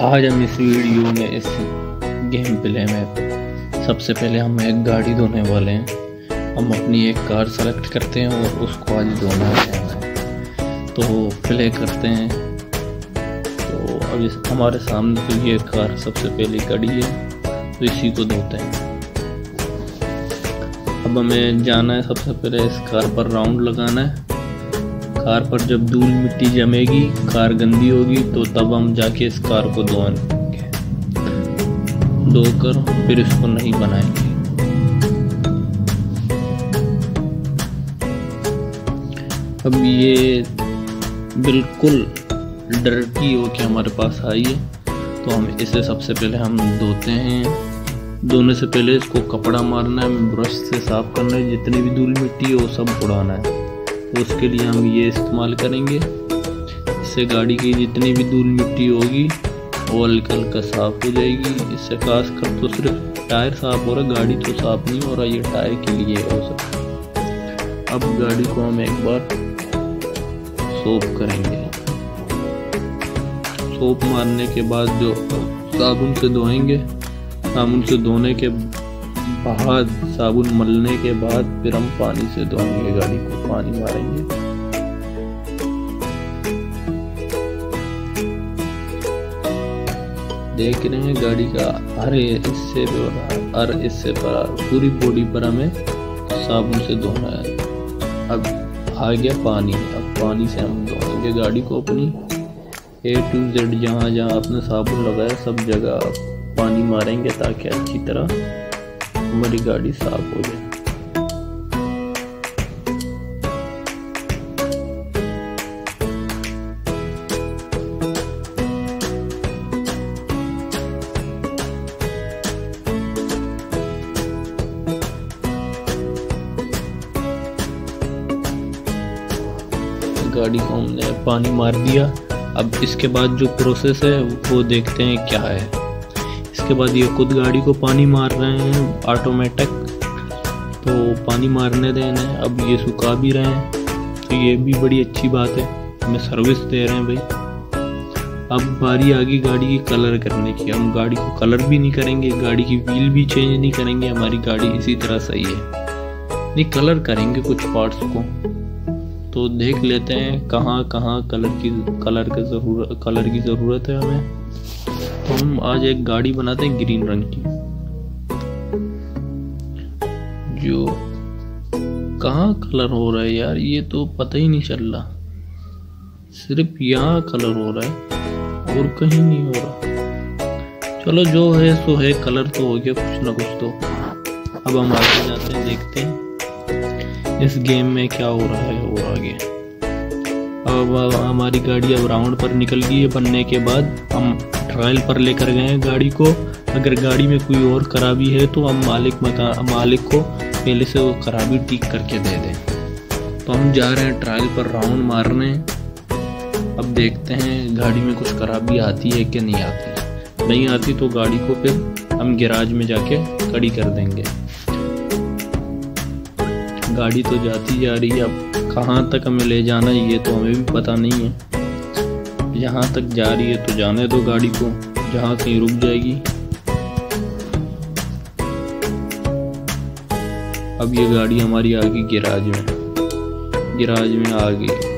आज हम इस वीडियो में इस गेम प्ले में सबसे पहले हम एक गाड़ी धोने वाले हैं। हम अपनी एक कार सेलेक्ट करते हैं और उसको आज धोना है, तो प्ले करते हैं। तो अब हमारे सामने तो ये कार सबसे पहले खड़ी है, तो इसी को धोते हैं। अब हमें जाना है, सबसे पहले इस कार पर राउंड लगाना है। कार पर जब धूल मिट्टी जमेगी, कार गंदी होगी, तो तब हम जाके इस कार को धोएंगे, धोकर फिर इसको नहीं बनाएंगे। अब ये बिल्कुल डर्टी हो के हमारे पास आई है, तो हम इसे सबसे पहले हम धोते हैं। धोने से पहले इसको कपड़ा मारना है, ब्रश से साफ करना है, जितनी भी धूल मिट्टी है वो सब उड़ाना है। तो उसके लिए हम ये इस्तेमाल करेंगे। इससे गाड़ी की जितनी भी धूल मिट्टी होगी वो हल्का हल्का साफ हो जाएगी। इससे खास कर तो सिर्फ टायर साफ हो रहा है, गाड़ी तो साफ नहीं हो रहा, ये टायर के लिए हो सकता है। अब गाड़ी को हम एक बार सोप करेंगे। सोप मारने के बाद जो साबुन से धोएंगे, साबुन से धोने के बाद, साबुन मलने के बाद फिर हम पानी से धोएंगे, गाड़ी को पानी मारेंगे। देख रहे हैं गाड़ी का हर हिस्से पर पूरी बॉडी पर हमें साबुन से धोना है। अब आ गया पानी, अब पानी से हम धोएंगे गाड़ी को अपनी A to Z। जहाँ जहाँ आपने साबुन लगाया सब जगह पानी मारेंगे ताकि अच्छी तरह हमारी गाड़ी साफ हो जाए। गाड़ी को हमने पानी मार दिया। अब इसके बाद जो प्रोसेस है वो देखते हैं क्या है। इसके बाद ये खुद गाड़ी को पानी मार रहे हैं ऑटोमेटिक, तो पानी मारने देना है। अब ये सुखा भी रहे हैं, तो ये भी बड़ी अच्छी बात है, हमें सर्विस दे रहे हैं भाई। अब बारी आ गई गाड़ी की कलर करने की। हम गाड़ी को कलर भी नहीं करेंगे, गाड़ी की व्हील भी चेंज नहीं करेंगे, हमारी गाड़ी इसी तरह सही है। नहीं, कलर करेंगे कुछ पार्ट्स को, तो देख लेते हैं कहाँ कहाँ कलर की ज़रूरत है हमें। तो हम आज एक गाड़ी बनाते हैं ग्रीन रंग की, जो कहाँ कलर हो रहा है यार, ये तो पता ही नहीं चल रहा। सिर्फ यहाँ कलर हो रहा है और कहीं नहीं हो रहा। चलो जो है सो है, कलर तो हो गया कुछ ना कुछ तो। अब हम आगे जाते हैं, देखते हैं इस गेम में क्या हो रहा है और आगे। अब हमारी गाड़ी अब राउंड पर निकल गई है। बनने के बाद हम ट्रायल पर लेकर गए हैं गाड़ी को। अगर गाड़ी में कोई और खराबी है तो हम मालिक को पहले से वो खराबी ठीक करके दे दें। तो हम जा रहे हैं ट्रायल पर राउंड मारने। अब देखते हैं गाड़ी में कुछ खराबी आती है कि नहीं आती। नहीं आती तो गाड़ी को फिर हम गैराज में जाके खड़ी कर देंगे। गाड़ी तो जाती जा रही है, अब कहाँ तक हमें ले जाना है ये तो हमें भी पता नहीं है। जहाँ तक जा रही है तो जाने दो गाड़ी को, जहाँ कहीं रुक जाएगी। अब ये गाड़ी हमारी आ गई गैराज में आ गई।